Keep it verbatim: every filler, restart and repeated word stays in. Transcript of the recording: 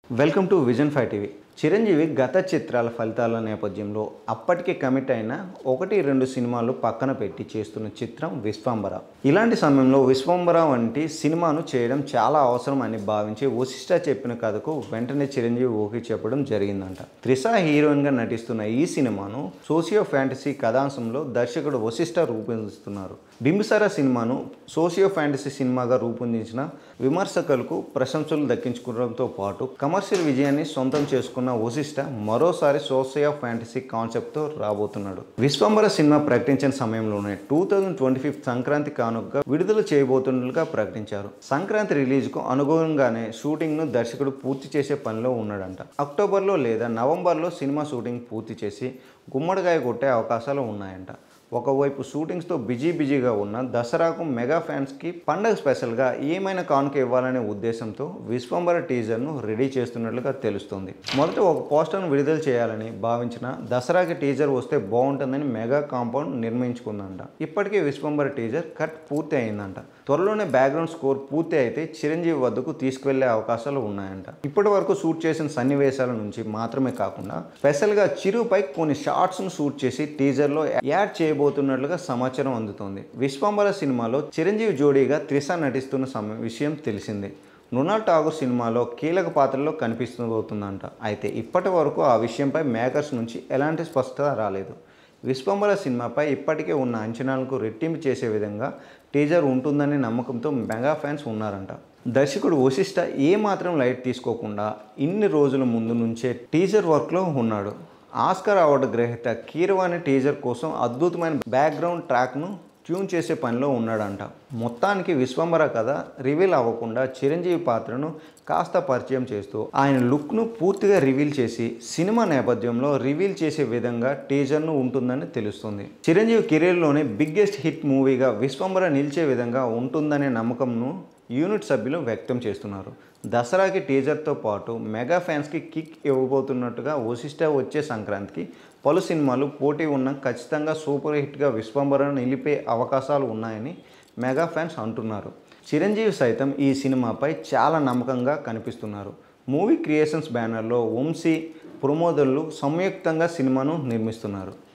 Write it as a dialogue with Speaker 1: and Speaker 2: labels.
Speaker 1: Welcome to vision five TV. Chiranjeevi గత చిత్రాల ఫలితాల నేపథ్యంలో అప్పటికే కమిట్ అయిన ఒకటి రెండు సినిమాలు పక్కన పెట్టి చేస్తున్న చిత్రం విశ్వంబర. ఇలాంటి సమయంలో విశ్వంబర వంటి సినిమాను చేయడం చాలా అవసరం అని భావించి వశిష్ఠ చెప్పిన కథకు వెంటనే చిరంజీవి ఓకే చెప్పడం జరిగిందంట. త్రిష హీరోయిన్గా నటిస్తున్న ఈ సినిమాను సోషియో ఫ్యాంటసీ కథాంశంలో దర్శకుడు వశిష్ఠ రూపొందిస్తున్నారు. బింబిసార సినిమాను సోషియో ఫ్యాంటసీ సినిమాగా రూపొందించిన విమర్శకులకు ప్రశంసలు దక్కించుకోవడంతో పాటు కమర్షియల్ విజయాన్ని సొంతం చేసుకున్న వశిష్ఠ మరోసారి సోషియో ఫ్యాంటసీ కాన్సెప్ట్తో రాబోతున్నాడు. విశ్వంబర సినిమా ప్రకటించిన సమయంలోనే two thousand twenty fifth Sankranti కానుకగా విడుదల చేయబోతున్నట్లుగా ప్రకటించారు. సంక్రాంతి రిలీజ్కు అనుగుణంగానే షూటింగ్ను దర్శకుడు పూర్తి చేసే పనిలో ఉన్నాడంట. అక్టోబర్లో లేదా నవంబర్లో సినిమా షూటింగ్ పూర్తి చేసి గుమ్మడికాయ కొట్టే అవకాశాలు ఉన్నాయంట. ఒకవైపు షూటింగ్స్తో బిజీ బిజీగా ఉన్న దసరాకు మెగా ఫ్యాన్స్కి పండగ స్పెషల్గా ఏమైనా కానుక ఇవ్వాలనే ఉద్దేశంతో విశ్వంబర టీజర్ను రెడీ చేస్తున్నట్లుగా తెలుస్తుంది. మొదట ఒక పోస్టర్ను విడుదల చేయాలని భావించిన దసరాకి టీజర్ వస్తే బాగుంటుందని మెగా కాంపౌండ్ నిర్మించుకుందంట. ఇప్పటికే విశ్వంబర టీజర్ కట్ పూర్తి అయిందంట. త్వరలోనే బ్యాక్గ్రౌండ్ స్కోర్ పూర్తి అయితే చిరంజీవి వద్దకు తీసుకువెళ్లే అవకాశాలు ఉన్నాయంట. ఇప్పటి వరకు షూట్ చేసిన సన్నివేశాల నుంచి మాత్రమే కాకుండా స్పెషల్గా చిరుపై కొన్ని షార్ట్స్ను షూట్ చేసి టీజర్లో యాడ్ చేయబోతున్నట్లుగా సమాచారం అందుతోంది. విశ్వంబర సినిమాలో చిరంజీవి జోడీగా త్రిష నటిస్తున్న సమయం విషయం తెలిసిందే. మృణాల్ ఠాగూర్ సినిమాలో కీలక పాత్రలో కనిపిస్తబోతుందంట. అయితే ఇప్పటి వరకు ఆ విషయంపై మేకర్స్ నుంచి ఎలాంటి స్పష్టత రాలేదు. విశ్వంబర సినిమాపై ఇప్పటికే ఉన్న అంచనాలకు రెట్టింపు చేసే విధంగా టీజర్ ఉంటుందనే నమ్మకంతో మెగా ఫ్యాన్స్ ఉన్నారంట. దర్శకుడు వశిష్ఠ ఏమాత్రం లైట్ తీసుకోకుండా ఇన్ని రోజుల ముందు నుంచే టీజర్ వర్క్లో ఉన్నాడు. ఆస్కార్ అవార్డు గ్రహీత కీరవాణి టీజర్ కోసం అద్భుతమైన బ్యాక్గ్రౌండ్ ట్రాక్ను ట్యూన్ చేసే పనిలో ఉన్నాడంట. మొత్తానికి విశ్వంబర కథ రివీల్ అవ్వకుండా చిరంజీవి పాత్రను కాస్త పరిచయం చేస్తూ ఆయన లుక్ను పూర్తిగా రివీల్ చేసి సినిమా నేపథ్యంలో రివీల్ చేసే విధంగా టీజర్ను ఉంటుందని తెలుస్తుంది. చిరంజీవి కెరీర్లోనే బిగ్గెస్ట్ హిట్ మూవీగా విశ్వంబర నిలిచే విధంగా ఉంటుందనే నమ్మకంను యూనిట్ సభ్యులు వ్యక్తం చేస్తున్నారు. దసరాకి టీజర్తో పాటు మెగా ఫ్యాన్స్కి కిక్ ఇవ్వబోతున్నట్టుగా వశిష్ఠ వచ్చే సంక్రాంతికి పలు సినిమాలు పోటీ ఉన్న ఖచ్చితంగా సూపర్ హిట్గా విశ్వంబరను నిలిపే అవకాశాలు ఉన్నాయని మెగా ఫ్యాన్స్ అంటున్నారు. చిరంజీవి సైతం ఈ సినిమాపై చాలా నమ్మకంగా కనిపిస్తున్నారు. మూవీ క్రియేషన్స్ బ్యానర్లో వంశీ, ప్రమోదర్లు సంయుక్తంగా సినిమాను నిర్మిస్తున్నారు.